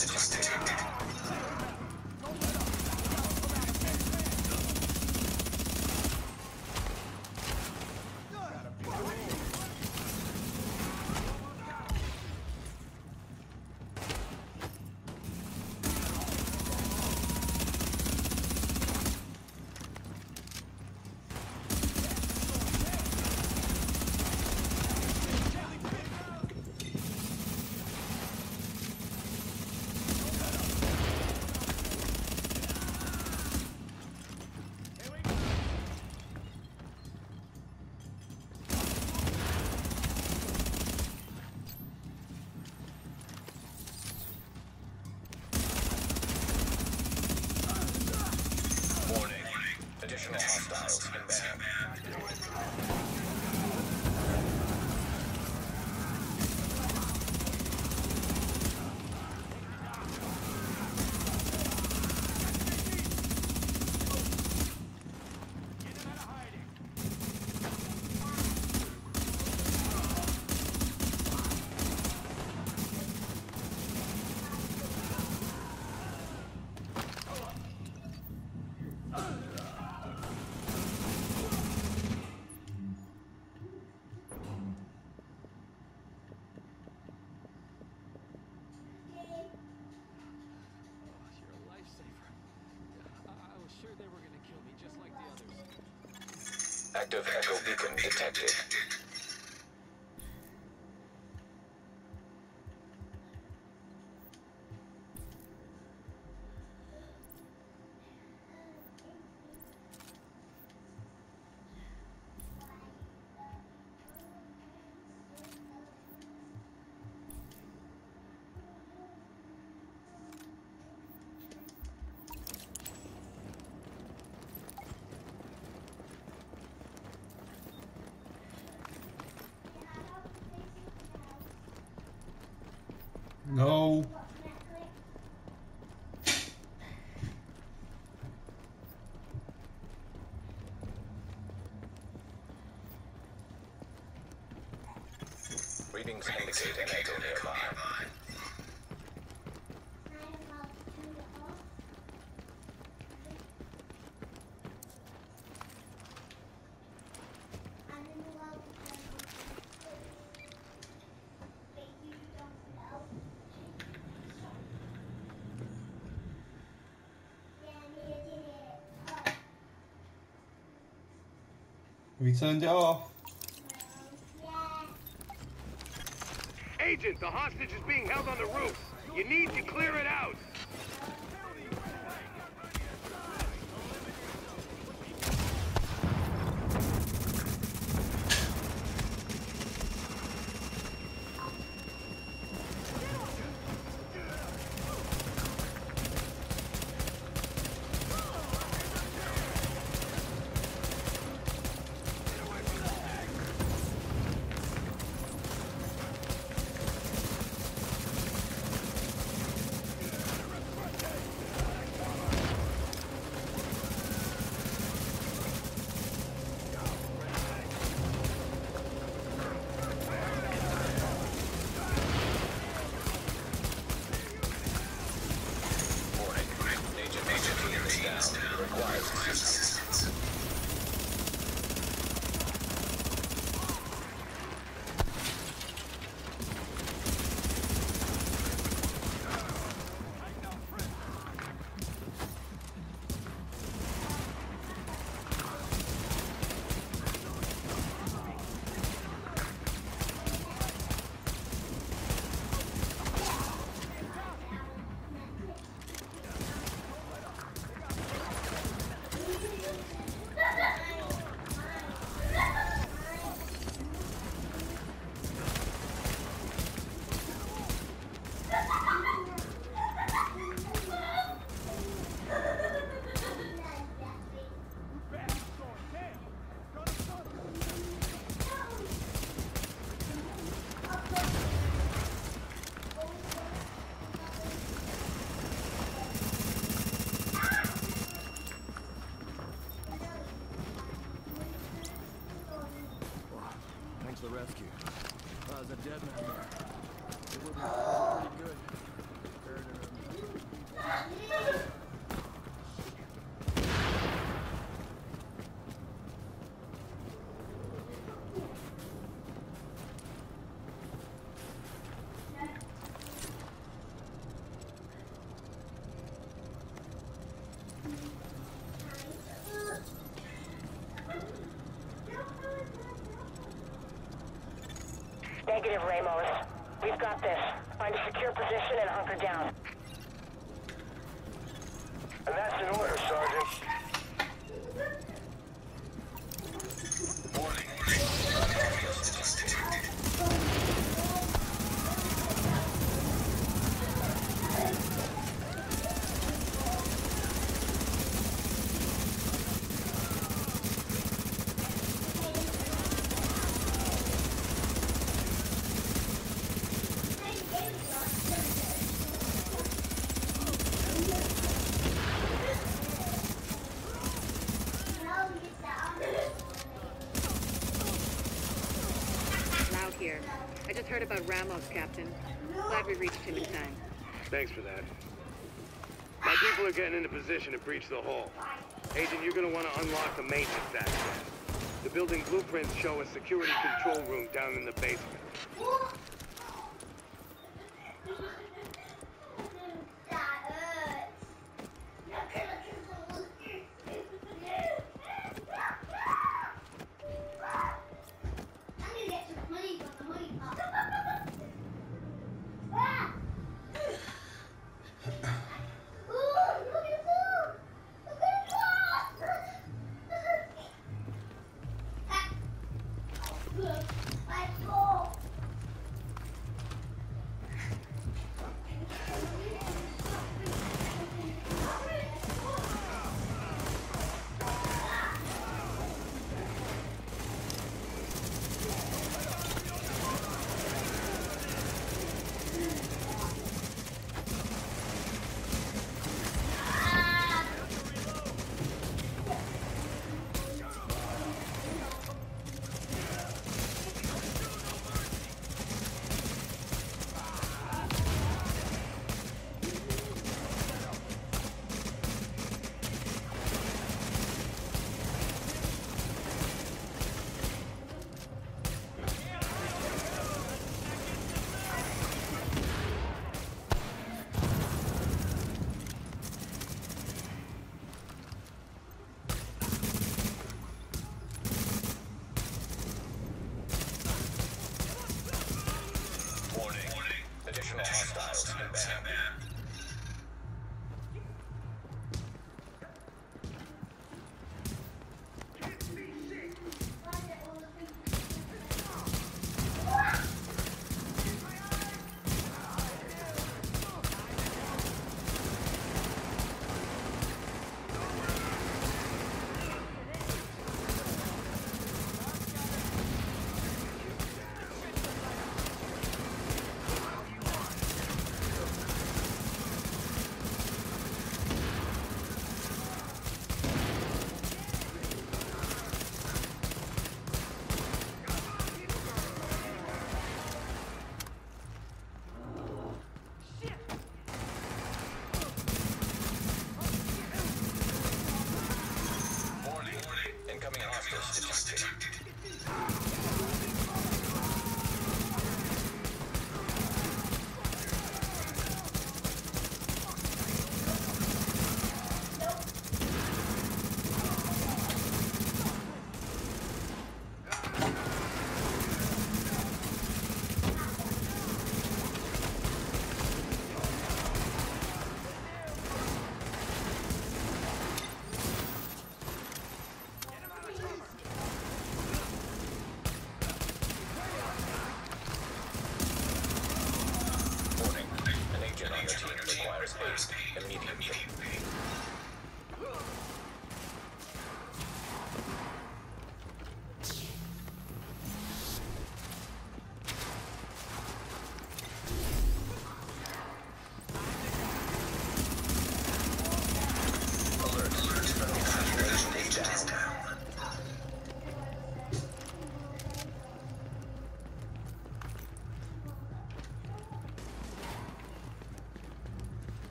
hostages taken. Additional hostiles inbound. Active echo beacon detected. No. Readings indicate an echo nearby. We turned it off. Agent, the hostage is being held on the roof. You need to clear it out. The rescue. There's a dead man there. It would be pretty good. Compared to Negative, Ramos. We've got this. Find a secure position and hunker down. And that's an order, Sergeant. Warning. Anomalous detected. Loud here. I just heard about Ramos, Captain. Glad we reached him in time. Thanks for that. My people are getting into position to breach the hull. Agent, you're gonna want to unlock the maintenance access. The building blueprints show a security control room down in the basement.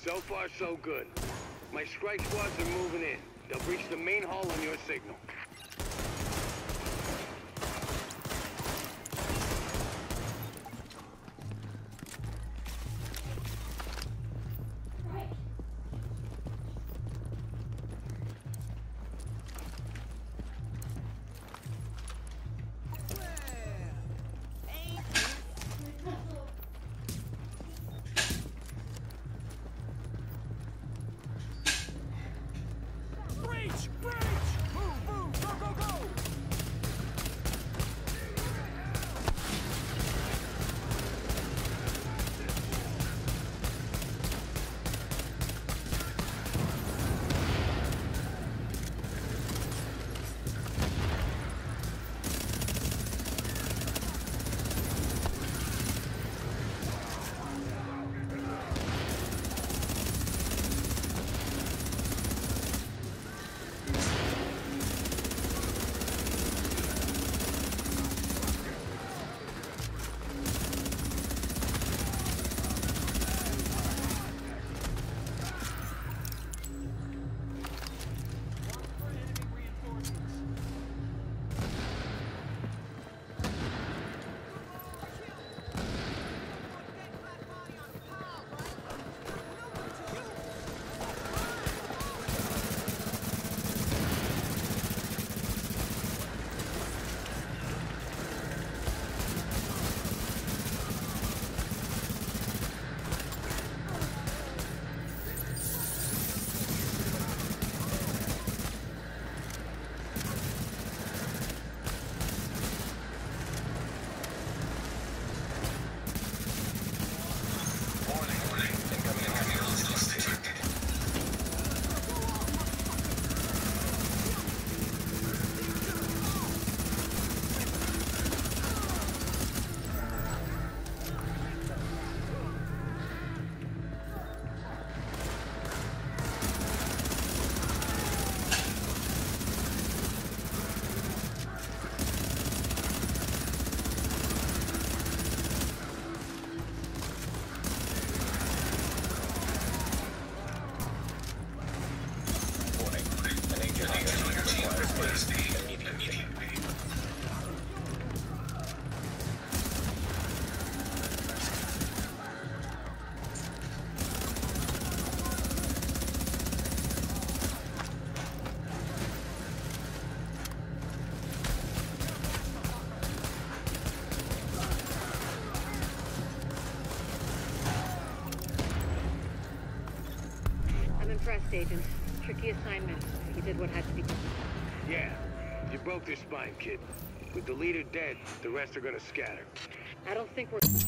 So far, so good. My strike squads are moving in. They'll breach the main hall on your signal. Impressed, Agent. Tricky assignment. You did what had to be done. Yeah, you broke their spine, kid. With the leader dead, the rest are gonna scatter. I don't think we're...